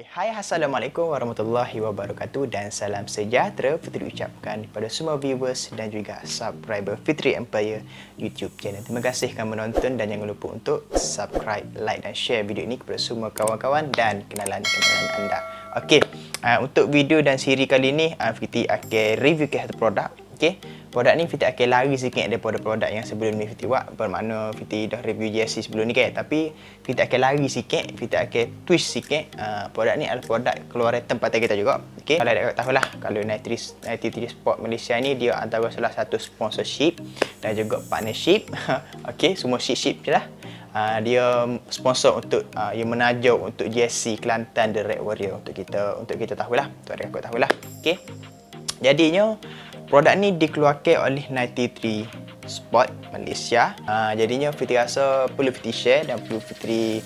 Okay, hai, Assalamualaikum warahmatullahi wabarakatuh dan salam sejahtera Fitri ucapkan kepada semua viewers dan juga subscriber Fitri Empire YouTube channel. Terima kasih kerana menonton dan jangan lupa untuk subscribe, like dan share video ini kepada semua kawan-kawan dan kenalan-kenalan anda. Okey, untuk video dan siri kali ini Fitri akan review ke satu produk. Okey, produk ni Fitri akan lari sikit daripada produk yang sebelum ni Fitri buat. Bermakna Fitri dah review GSC sebelum ni kan, tapi Fitri akan lari sikit, Fitri akan twist sikit. Produk ni adalah produk keluaran tempatan kita juga. Okey, kalau anda tahulah, kalau 93 Sport Malaysia ni dia antara salah satu sponsorship dan juga partnership. Okey, semua ship je lah. Dia sponsor untuk yang menajuk untuk GSC Kelantan The Red Warrior untuk kita tahulah, untuk adik-adik tahulah. Okey, jadinya produk ni dikeluarkan oleh 93 Sport Malaysia. Jadinya Fitri rasa perlu Fitri share dan perlu Fitri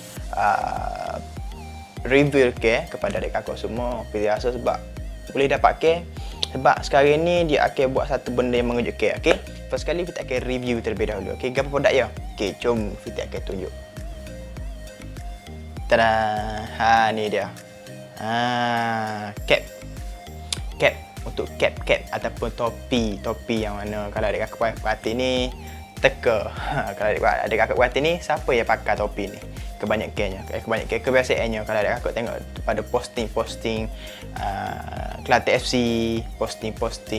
reveal kepada adik kakak semua. Fitri rasa sebab boleh dapat sebab sekarang ni dia akan buat satu benda yang mengejutkan. Okey, first kali Fitri akan review terlebih dahulu. Okey, apa produk dia? Okey, jom Fitri akan tunjuk. Tada, ni dia. Cap untuk cap ataupun topi yang mana kalau adik kakak perhati ni teka. Kalau adik kakak perhati ni, siapa yang pakai topi ni? Kebiasaannya kalau adik kakak tengok pada posting Kelantan FC, posting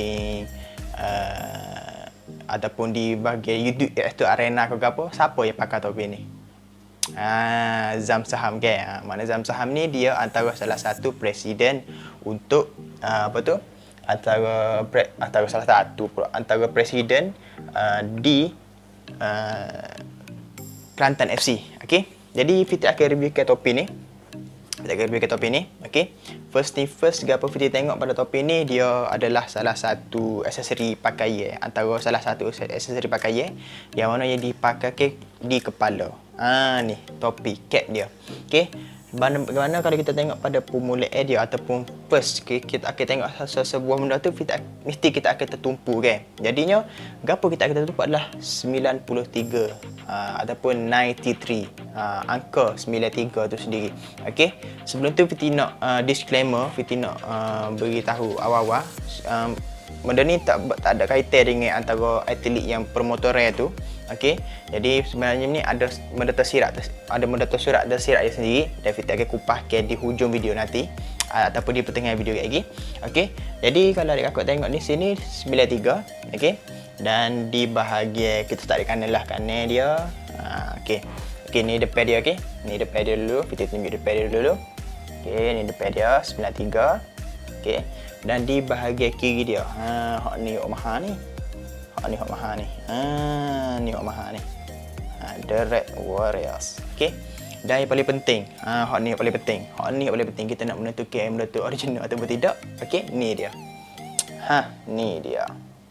ataupun di bahagian YouTube iaitu Arena ke apa, siapa yang pakai topi ni? Zam Saham kan. Mana Zam Saham ni dia antara salah satu presiden untuk antara presiden di Kelantan FC. Okey, jadi Fitri akan review ke topi ni. Okey, first thing first, apa Fitri tengok pada topi ni, dia adalah salah satu aksesori pakaian, antara salah satu aksesori pakaian yang mana yang dipakai di kepala. Ni topi cap dia. Okey, bagaimana kalau kita tengok pada permulaan dia ataupun first kita akan tengok sebuah benda tu, mesti kita akan tertumpu kan. Jadinya gapo kita akan tertumpu adalah 93 ataupun 93, angka 93 tu sendiri. Okey, sebelum tu Fitri nak disclaimer, Fitri nak beritahu awal-awal benda ni tak ada kaitan dengan antara atlet yang permotoran tu. Okey, jadi sebenarnya ni ada benda tersirat dia sendiri dan Fitri akan kupaskan di hujung video nanti ataupun di pertengahan video lagi. Okey, jadi kalau adik kakak tengok ni sini 93. Okey, dan di bahagian kita tak ada kanan dia. Okey, ni depan dia. Okey, ni depan dia dulu, Fitri tunjuk depan dia dulu. Okey, ni depan dia 93. Okey, dan di bahagian kiri dia, hak ni hak mahal ni. Ni hak mahal ni. The Red Warriors. Okey, dan yang paling penting, hak ni yang paling penting. Kita nak menentukan benda tu original atau tidak. Okey, ni dia. Ni dia.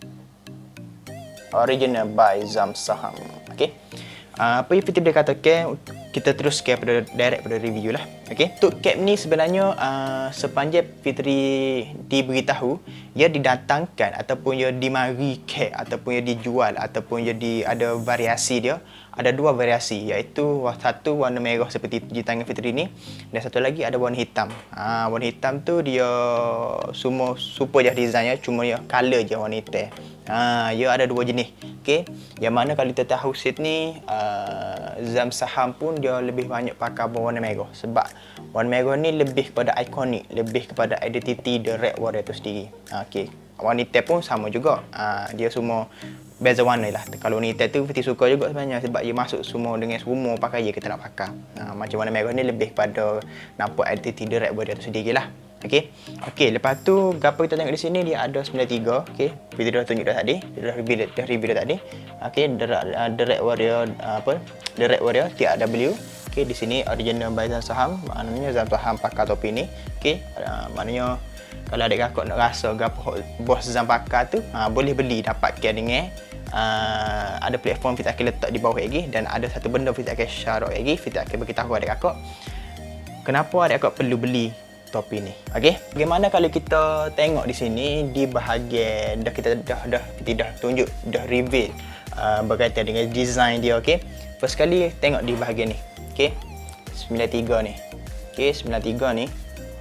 Original by Zam Saham. Okey. Apa yang Fitri boleh katakan, kita teruskan pada review lah. Okey, untuk cap ni sebenarnya sepanjang Fitri diberitahu, ia didatangkan ataupun ia dimari cap ataupun ia dijual ataupun ia ada variasi dia. Ada dua variasi, iaitu satu warna merah seperti di tangan Fitri ni dan satu lagi ada warna hitam. Warna hitam tu dia semua super je design, cuma dia color je warna hitam. Ia ada dua jenis. Okey, yang mana kalau kita tahu set ni Zam Saham pun dia lebih banyak pakai warna merah sebab warna merah ni lebih kepada ikonik, lebih kepada identiti The Red Warrior tu sendiri. Okey, warna hitam pun sama juga. Dia semua beza warna lah. Kalau warna hitam tu Fitri suka juga sebenarnya sebab dia masuk semua dengan semua pakaian kita nak pakai. Macam warna merah ni lebih kepada nampak identiti The Red Warrior tu sendiri lah. Okey, lepas tu apa kita tengok di sini dia ada 93. Okey, Fitri dah tunjuk dah tadi, dah review dah tadi. Okey, The Red Warrior The Red Warrior TRW. Okey, di sini original by Zam Saham, maknanya Zam Saham pakai topi ni. Okey, maknanya kalau adik kakak nak rasa gapo bos Zam pakai tu, boleh beli, dapatkan dengan ada platform Fitri akan letak di bawah lagi, dan ada satu benda Fitri akan share lagi. Fitri akan beritahu adik kakak kenapa adik kakak perlu beli topi ni. Okey, bagaimana kalau kita tengok di sini di bahagian Fitri dah tunjuk, dah reveal berkaitan dengan design dia. Okey, first kali tengok di bahagian ni. Okey, 93 ni. Okey, 93 ni.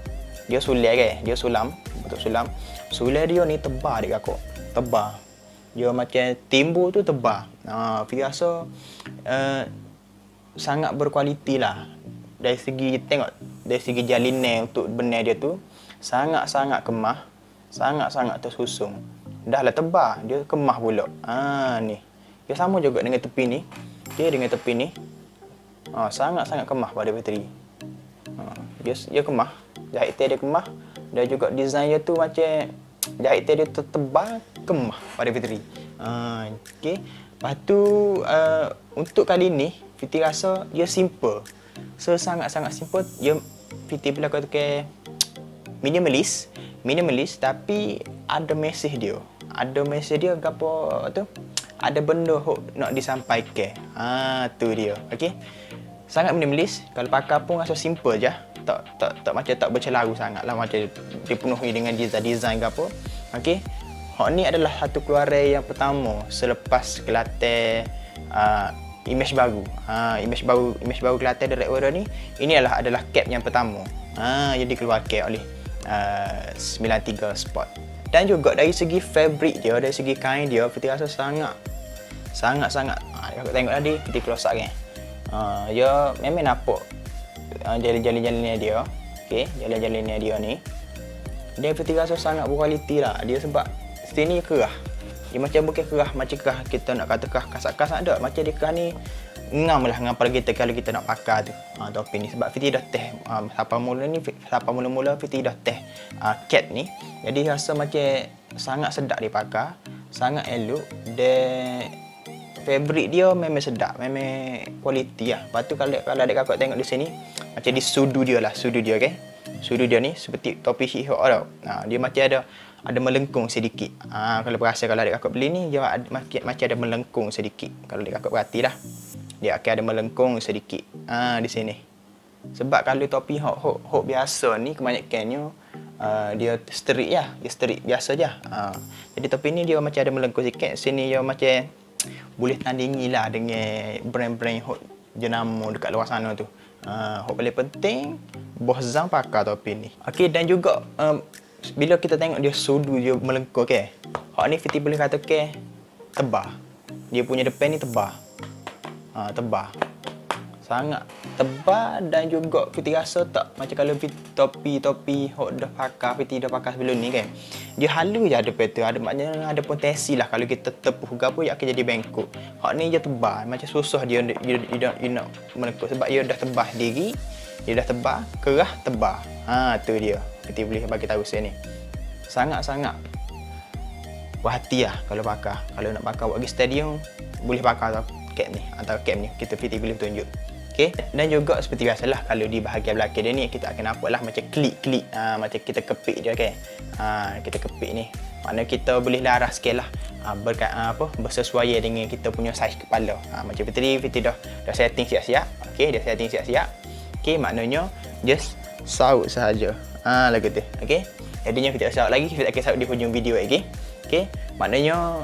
dia sulai kan, dia sulam, bentuk sulam. Sulai dia ni tebal dia kakak, tebal. Dia macam timbul tu tebal. Fiti rasa sangat berkualiti lah. Dari segi tengok, dari segi jalinan untuk benar dia tu sangat-sangat kemah, sangat-sangat tersusung. Dah lah tebal, dia kemah pula. Ni. Dia sama juga dengan tepi ni. Dia dengan tepi ni. Sangat-sangat kemah pada bateri. Dia kemah. Jahit tail dia kemah. Dan juga design dia tu macam jahit tail dia tebal, kemah pada bateri. Okey. Lepas tu untuk kali ni Fiti rasa dia simple. Sangat-sangat simple. Dia Fiti bila kata ke minimalis tapi ada mesej dia. Ada mesej dia gapo tu? Ada benda nak disampaikan. Tu dia. Okey. Sangat minimalis, kalau pakai pun rasa simple je. Tak macam tak bercelaru sangatlah, macam dipenuhi dengan design ke apa. Okey. Hak ni adalah satu keluaran yang pertama selepas Kelantan image baru. Image baru Kelantan Direct Warrior ni, ini adalah cap yang pertama. Yang dikeluarkan oleh 93 Sport. Dan juga dari segi fabric dia, dari segi kain dia, Fiti rasa sangat. Aku tengok tadi, Fiti close up kan. Dia memang nampak jalan-jalannya dia. Okey, jalan-jalannya dia ni. Dia Fiti rasa sangat berkualiti lah. Dia sebab sini kerah. Dia macam bukan kerah macam kerah kita nak kata kerah kasar-kasar tak. Macam dia kerah ni ngam lah dengan pada kita kalau kita nak pakai tu. Topi ni sebab Fiti dah test siapa mula-mula Fiti dah test cap ni. Jadi rasa macam sangat sedap dipakai, sangat elok dan fabric dia memang sedap, memang kualiti lah. Lepas tu kalau adik kakak tengok di sini macam di sudu dia kan. Sudu dia ni seperti topi hip hop tau. Dia macam ada melengkung sedikit. Kalau berasa kalau adik kakak beli ni dia macam ada melengkung sedikit. Kalau adik kakak perhati dah. Dia akan ada melengkung sedikit di sini. Sebab kalau topi hok biasa ni kebanyakannya dia straight lah. Dia straight biasa je. Jadi topi ni dia macam ada melengkung sikit. Sini dia macam boleh tandingi lah dengan brand-brand hok jenama dekat luar sana tu. Hok paling penting Bos Zhang pakai topi ni. Okey, dan juga bila kita tengok dia sudu dia melengkung ke. Hok ni Fiti boleh kata ke tebal. Dia punya depan ni tebal. Tebal. Sangat tebal dan juga Fiti rasa tak macam kalau topi hok dah pakai Fiti dah pakai sebelum ni kan. Dia halus je depan tu. Maknanya ada potensi lah kalau kita tepuh ke apa dia akan jadi bengkok. Hok ni je tebal. Macam susah dia nak melengkung sebab dia dah tebal diri. Dia dah tebal, kerah tebal. Tu dia. Fiti boleh bagi tahu saya ni. Sangat-sangat berhati lah kalau pakai. Kalau nak pakai buat pergi stadium boleh pakai cap ni atau cap ni. Fiti boleh tunjuk. Okey, dan juga seperti biasalah kalau di bahagian belakang dia ni kita akan nampak lah macam klik-klik macam kita kepik dia kan. Kita kepik ni. Maknanya kita boleh laras sikit lah bersesuaian dengan kita punya saiz kepala. Macam Fiti dah setting siap-siap. Okey, dah setting siap-siap. Okey, maknanya just saut sahaja. Lagu tu. Okey. Jadinya Fiti saut lagi, Fiti akan saut di hujung video lagi. Okey, maknanya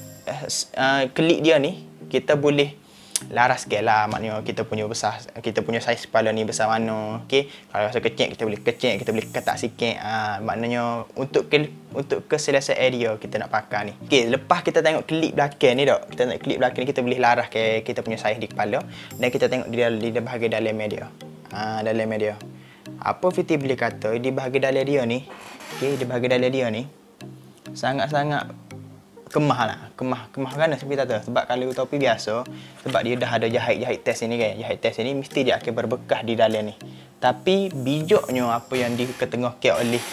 klik dia ni kita boleh laras sikit lah, maknanya kita punya besar, kita punya saiz kepala ni besar mana. Okey, kalau rasa kecil kita boleh ketat sikit. Maknanya untuk keselesaan area kita nak pakai ni. Okey, lepas kita tengok klip belakang ni dak, kita tengok klip belakang ni kita boleh laras ke kita punya saiz di kepala dan kita tengok di bahagian dalam media. Dalam media. Apa Fiti boleh kata di bahagian dalam dia ni, okey, di bahagian dalam dia ni sangat-sangat kemah lah. Kemah kan seperti kata. Sebab kalau topi biasa, sebab dia dah ada jahit test ini kan. Jahit test ini mesti dia akan berbekas di dalam ni. Tapi bijaknya apa yang diketengahkan oleh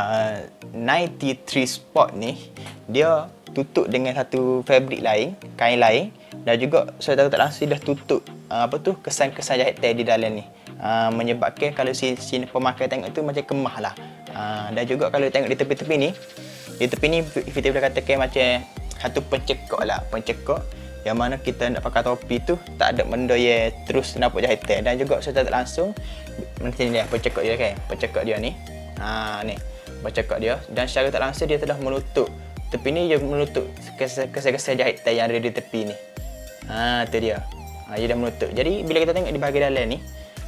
93 Sport ni, dia tutup dengan satu fabric lain, kain lain, dan juga saya tak langsung dah tutup kesan-kesan jahit test di dalam ni. Menyebabkan kalau si pemakai tengok tu macam kemah lah. Dan juga kalau tengok di tepi-tepi ni, Fiti boleh katakan macam satu pencekok lah. Pencekok yang mana kita nak pakai topi tu tak ada benda yang terus nampak jahitan. Dan juga secara tak langsung macam ni lah pencekok dia kan. Pencekok dia ni. Ni pencekok dia. Dan secara tak langsung dia telah menutup. Tepi ni dia menutup kesan-kesan jahitan yang ada di tepi ni. Tu dia. Dia dah menutup. Jadi bila kita tengok di bahagian dalam ni,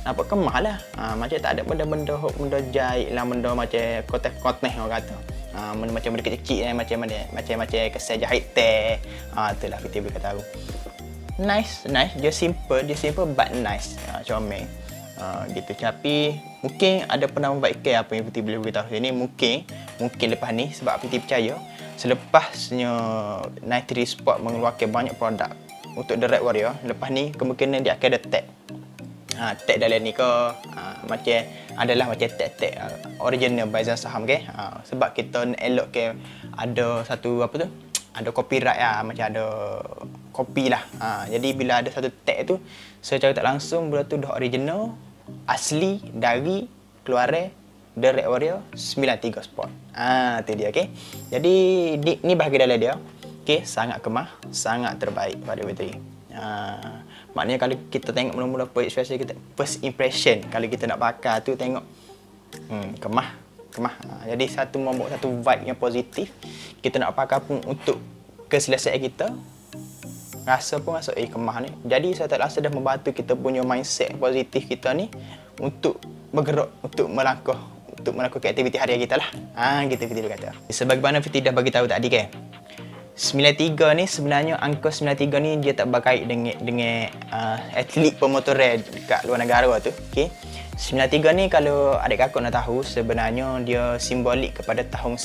nampak kemah lah. Macam tak ada benda-benda jahit lah, benda macam kotak-kotak orang kata. Benda macam benda kecil-kecil macam kesan jahit teh. Itulah kita boleh kata aku. Nice. Dia simple but nice. Comel. Gitu. Tapi mungkin ada penambahkan apa yang Fiti boleh beritahu sini. Mungkin lepas ni, sebab Fiti percaya selepasnya Night3 Sport mengeluarkan banyak produk untuk The Red Warrior, lepas ni kemungkinan dia akan ada tag. Tag dalam ni ke adalah macam tag original by Zam Saham ke. Sebab kita nak elok ke ada satu apa tu? Ada copyright lah, macam ada copy lah. Jadi bila ada satu tag tu, secara tak langsung benda tu dah original, asli dari keluaran The Red Warrior 93 Sport. Tu dia, okey. Jadi ni bahagian dalam dia. Okey, sangat kemah, sangat terbaik pada bateri. Maknanya kalau kita tengok mula-mula first impression kalau kita nak pakai tu tengok kemah. Jadi membawa satu vibe yang positif. Kita nak pakai pun untuk keselesaan kita. Rasa kemah ni. Jadi saya tak rasa dah membantu kita punya mindset positif kita ni untuk bergerak, untuk melakukan aktiviti harian kita lah. Gitu Fiti kata. Sebagaimana Fiti dah bagi tahu tadi kan. 93 ni sebenarnya angka 93 ni dia tak berkait dengan atlet pemotoran kat luar negara tu. Okey. 93 ni kalau adik kakak nak tahu sebenarnya dia simbolik kepada tahun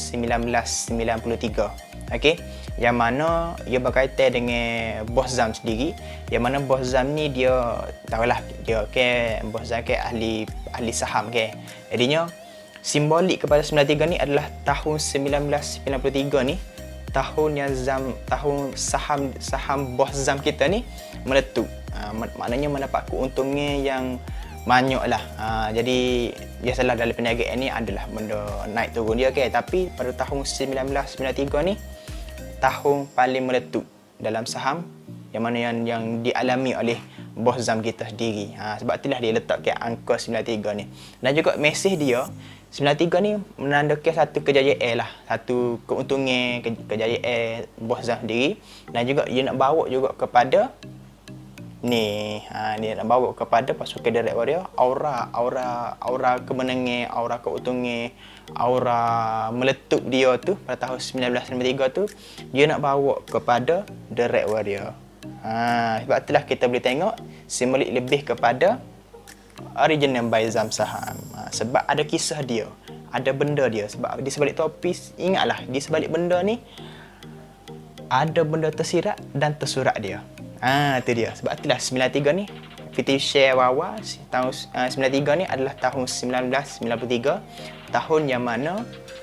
1993. Okey. Yang mana ia berkaitan dengan Bos Zam sendiri. Yang mana Bos Zam ni dia tahulah dia Bos Zam ahli saham ke. Jadinya simbolik kepada 93 ni adalah tahun 1993 ni, tahun yang tahun saham Bos Zam kita ni meletup. Maknanya mendapat keuntungan yang banyak lah. Jadi biasalah dalam perniagaan ni adalah benda naik turun dia ke. Tapi pada tahun 1993 ni tahun paling meletup dalam saham yang mana yang dialami oleh Bos Zam kita sendiri. Sebab itulah dia letak ke angka 93 ni. Dan juga mesej dia 93 ni menandakan satu kejayaan lah, satu keuntungan kejayaan Bos Zam sendiri. Dan juga dia nak bawa juga kepada ni, dia nak bawa kepada pasukan The Red Warrior aura kemenangan, aura keuntungan, aura meletup dia tu pada tahun 1993 tu dia nak bawa kepada The Red Warrior. Sebab itulah kita boleh tengok simbolik lebih kepada original by Zam Saham. Sebab ada kisah dia, ada benda dia. Sebab di sebalik topi, ingatlah di sebalik benda ni ada benda tersirat dan tersurat dia. Itu dia. Sebab itulah 93 ni Fiti share awal tahun 93 ni adalah tahun 1993, tahun yang mana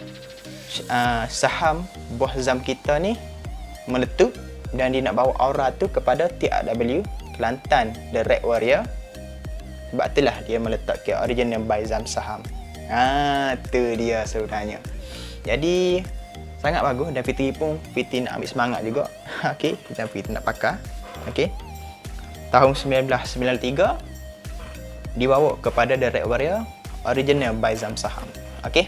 saham Bos Zam kita ni meletup dan dia nak bawa aura tu kepada TRW Kelantan The Red Warrior. Sebab itulah dia meletakkan original by Zam Saham. Tu dia sebenarnya. Jadi sangat bagus dan Fiti nak ambil semangat juga. Okey, dan Fiti nak pakai. Okey. Tahun 1993 dibawa kepada The Red Warrior original by Zam Saham. Okey.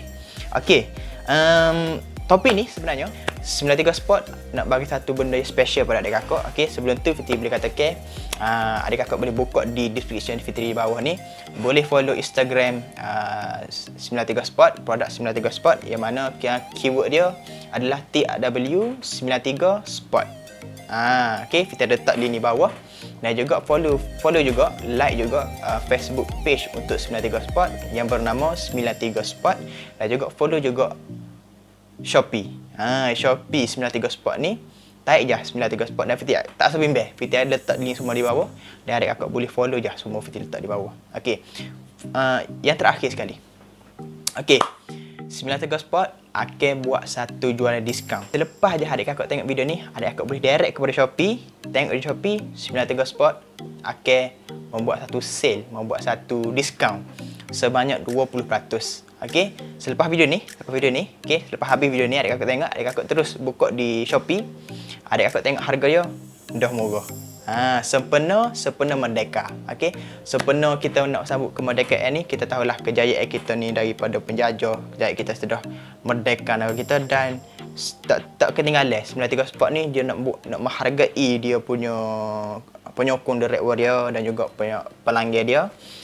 Topik ni sebenarnya 93 Sport nak bagi satu benda yang special pada adik kakak. Okey, sebelum tu Fiti boleh katakan adik kakak boleh buka di description Fiti di bawah ni. Boleh follow Instagram 93 Sport, produk 93 Sport yang mana keyword dia adalah TRW93 Sport. Okey, Fiti ada letak link di bawah. Dan juga follow juga, like juga Facebook page untuk 93 Sport yang bernama 93 Sport. Dan juga follow juga Shopee. Shopee 93 Sport ni tarik je 93 Sport dan Fiti tak usah bimbang. Fiti ada letak link semua di bawah dan adik kakak boleh follow je semua Fiti letak di bawah. Okey. Yang terakhir sekali. Okey. 93 Sport akan buat satu jualan diskaun. Selepas je adik kakak tengok video ni, adik kakak boleh direct kepada Shopee. Tengok di Shopee 93 Sport akan membuat satu sale, membuat satu diskaun sebanyak 20%. Okey, selepas video ni, okey, selepas habis video ni adik kakak tengok, adik kakak terus buka di Shopee. Adik kakak tengok harga dia dah murah. Sempena merdeka. Okey, sempena kita nak sambut kemerdekaan ni, kita tahulah kejayaan kita ni daripada penjajah. Kejayaan kita sudah merdeka negara kita dan tak ketinggalan 93 Sport ni dia nak menghargai dia punya penyokong The Red Warrior dan juga pelanggan dia.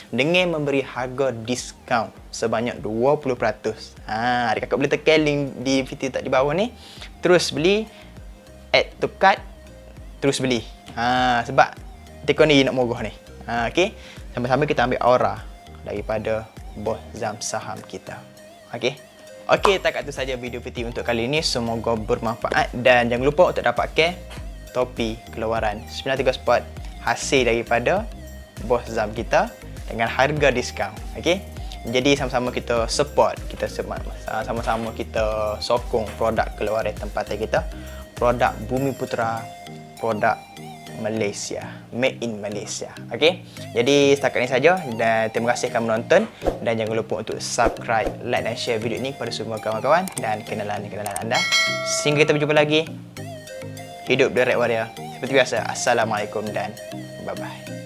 dengan memberi harga diskaun sebanyak 20%. Adik kakak boleh tekan link di video tak di bawah ni, terus beli, add to cart, terus beli. Sebab tekon ni nak murah ni. Okey, sama-sama kita ambil aura daripada bos Zam saham kita. Okey, takat tu saja video PT untuk kali ini. Semoga bermanfaat dan jangan lupa untuk dapatkan topi keluaran 93 spot hasil daripada bos Zam kita dengan harga diskaun. Okey. Jadi sama-sama kita support, kita sama-sama kita sokong produk keluaran tempatan kita, produk Bumi Putra, produk Malaysia, made in Malaysia. Okey. Jadi setakat ini saja dan terima kasih kerana menonton dan jangan lupa untuk subscribe, like dan share video ini kepada semua kawan-kawan dan kenalan-kenalan anda. Sehingga kita berjumpa lagi. Hidup Direct Warrior. Seperti biasa, Assalamualaikum dan bye-bye.